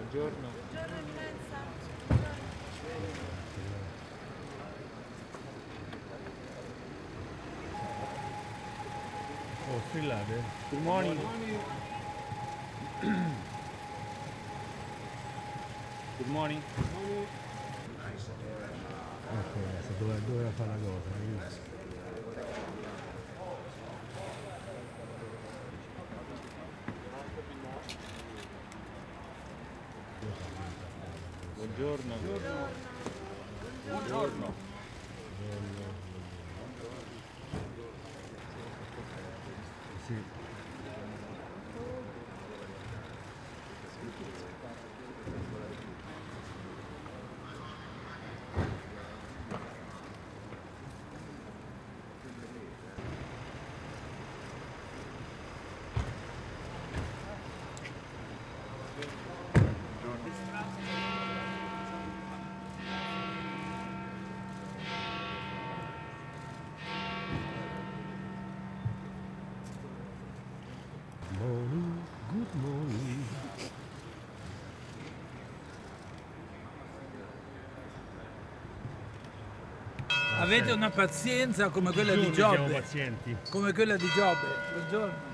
Buongiorno. Buongiorno Eminenza. Oh, strillate. Good morning. Good morning. Ok, doveva fare la cosa. Buongiorno. Buongiorno. Sì. Good morning. Avete una pazienza come quella di Giobbe. Siamo pazienti. Come quella di Giobbe. Buongiorno.